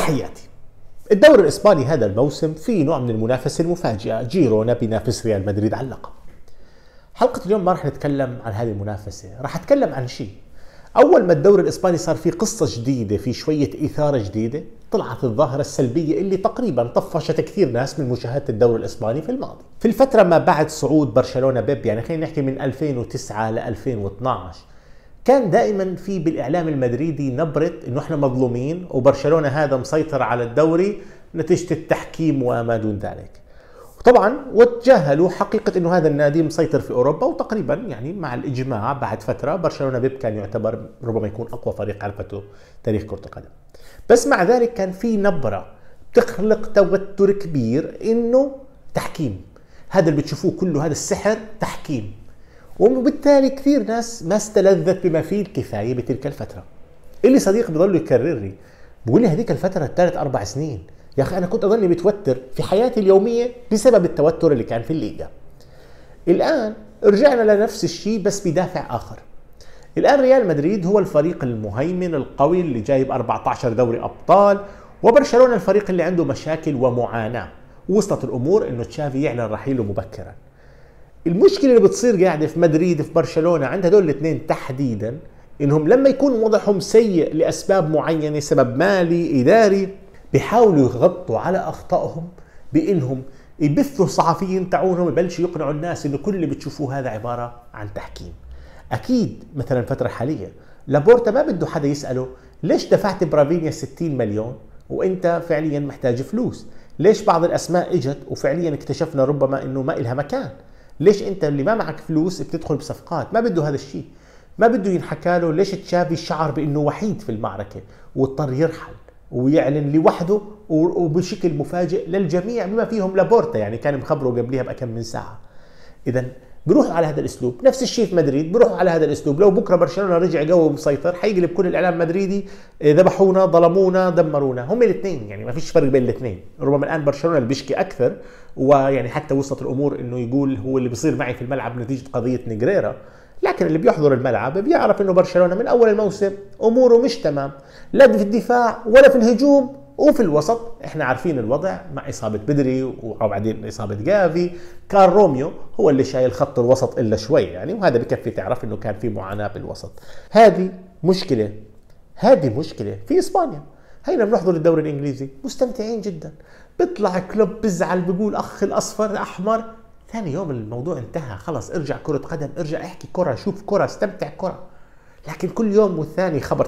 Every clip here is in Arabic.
تحياتي. الدوري الإسباني هذا الموسم فيه نوع من المنافسة المفاجئة، جيرونا بينافس ريال مدريد على اللقب. حلقة اليوم ما راح نتكلم عن هذه المنافسة، راح أتكلم عن شيء. أول ما الدوري الإسباني صار فيه قصة جديدة، في شوية إثارة جديدة، طلعت الظاهرة السلبية اللي تقريبا طفشت كثير ناس من مشاهدة الدوري الإسباني في الماضي. في الفترة ما بعد صعود برشلونة بيب، يعني خلينا نحكي من 2009 ل 2012، كان دائما في بالإعلام المدريدي نبرة إنه إحنا مظلومين وبرشلونة هذا مسيطر على الدوري نتيجة التحكيم وما دون ذلك. طبعا وتجاهلوا حقيقة انه هذا النادي مسيطر في اوروبا، وتقريبا يعني مع الاجماع بعد فترة برشلونة بيب كان يعتبر ربما يكون اقوى فريق عرفته تاريخ كرة القدم. بس مع ذلك كان في نبرة بتخلق توتر كبير انه تحكيم، هذا اللي بتشوفوه كله هذا السحر تحكيم، وبالتالي كثير ناس ما استلذت بما فيه الكفاية بتلك الفترة. اللي صديق بضل يكرر لي بقول لي هذيك الفترة 3-4 سنين يا أخي أنا كنت أظني متوتر في حياتي اليومية بسبب التوتر اللي كان في الليغا. الآن رجعنا لنفس الشيء بس بدافع آخر. الآن ريال مدريد هو الفريق المهيمن القوي اللي جايب 14 دوري أبطال، وبرشلونة الفريق اللي عنده مشاكل ومعاناة. وصلت الأمور إنه تشافي يعلن رحيله مبكرا. المشكلة اللي بتصير قاعدة في مدريد في برشلونة عند هدول الاثنين تحديدا، إنهم لما يكون وضعهم سيء لأسباب معينة، سبب مالي إداري، بيحاولوا يغطوا على أخطائهم بإنهم يبثوا الصحفيين تاعونهم يبلشوا يقنعوا الناس إنه كل اللي بتشوفوه هذا عبارة عن تحكيم. أكيد مثلا الفترة الحالية لابورتا ما بده حدا يسأله ليش دفعت برافينيا 60 مليون وإنت فعليا محتاج فلوس؟ ليش بعض الأسماء إجت وفعليا اكتشفنا ربما إنه ما إلها مكان؟ ليش أنت اللي ما معك فلوس بتدخل بصفقات؟ ما بده هذا الشيء. ما بده ينحكى له ليش تشافي شعر بإنه وحيد في المعركة واضطر يرحل ويعلن لوحده وبشكل مفاجئ للجميع بما فيهم لابورتا، يعني كان مخبره قبلها بكم من ساعة. إذا بروحوا على هذا الأسلوب. نفس الشيء في مدريد، بروحوا على هذا الأسلوب. لو بكرة برشلونة رجع قوي ومسيطر حيقلب كل الإعلام المدريدي ذبحونا ظلمونا دمرونا. هم الاثنين يعني ما فيش فرق بين الاثنين. ربما الآن برشلونة اللي بيشكي أكثر، ويعني حتى وصلت الأمور إنه يقول هو اللي بيصير معي في الملعب نتيجة قضية نيغريرا. لكن اللي بيحضر الملعب بيعرف إنه برشلونة من أول الموسم أموره مش تمام، لا في الدفاع ولا في الهجوم، وفي الوسط احنا عارفين الوضع مع إصابة بدري وبعدين إصابة جافي. كان روميو هو اللي شايل خط الوسط إلا شوي يعني، وهذا بكفي تعرف إنه كان في معاناة بالوسط. هذه مشكلة في إسبانيا. هينا بنحضر الدوري الإنجليزي مستمتعين جدا، بيطلع كلوب بزعل بيقول أخ الأصفر أحمر، ثاني يوم الموضوع انتهى خلاص. ارجع كرة قدم، ارجع احكي كرة، شوف كرة، استمتع كرة. لكن كل يوم والثاني خبر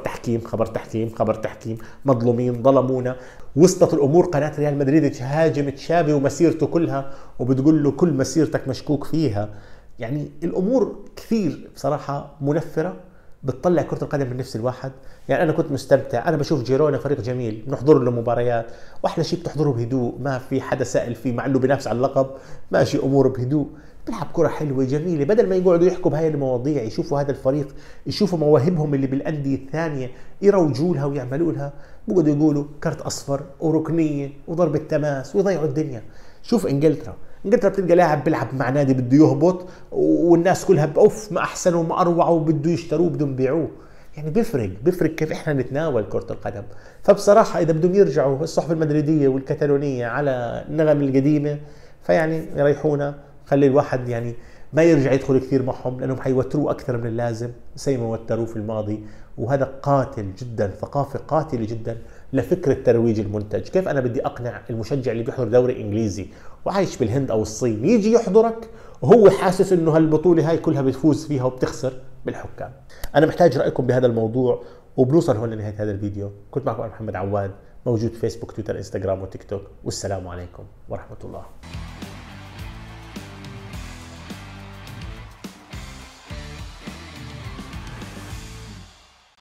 تحكيم، مظلومين ظلمونا. وصلت الامور قناة ريال مدريد تهاجم تشافي ومسيرته كلها وبتقول له كل مسيرتك مشكوك فيها. يعني الامور كثير بصراحة منفرة، بتطلع كرة القدم من نفس الواحد. يعني أنا كنت مستمتع، أنا بشوف جيرونا فريق جميل، بنحضر له مباريات، وأحلى شيء بتحضره بهدوء، ما في حدا سائل فيه مع إنه بينافس على اللقب، ماشي أموره بهدوء، بيلعب كرة حلوة جميلة، بدل ما يقعدوا يحكوا بهاي المواضيع، يشوفوا هذا الفريق، يشوفوا مواهبهم اللي بالأندية الثانية يروجوا لها ويعملوا لها، بيقعدوا يقولوا كرت أصفر وركنية وضربة تماس ويضيعوا الدنيا. شوف إنجلترا بتلقى لاعب بيلعب مع نادي بده يهبط والناس كلها بأوف ما أحسنوا وما أروعوا وبده يشتروه بدهم يبيعوه. يعني بيفرق كيف إحنا نتناول كرة القدم. فبصراحة إذا بدهم يرجعوا الصحف المدريدية والكتالونية على النغم القديمة فيعني يريحونا، خلي الواحد يعني ما يرجع يدخل كثير معهم لأنهم حيوتروه أكثر من اللازم زي ما وتروه في الماضي. وهذا قاتل جدا، ثقافة قاتلة جدا لفكرة ترويج المنتج. كيف أنا بدي أقنع المشجع اللي بيحضر دوري إنجليزي وعايش بالهند أو الصين يجي يحضرك وهو حاسس إنه هالبطولة هاي كلها بتفوز فيها وبتخسر بالحكام؟ أنا محتاج رأيكم بهذا الموضوع، وبنوصل هون لنهاية هذا الفيديو. كنت معكم محمد عواد، موجود فيسبوك تويتر انستغرام وتيك توك، والسلام عليكم ورحمة الله.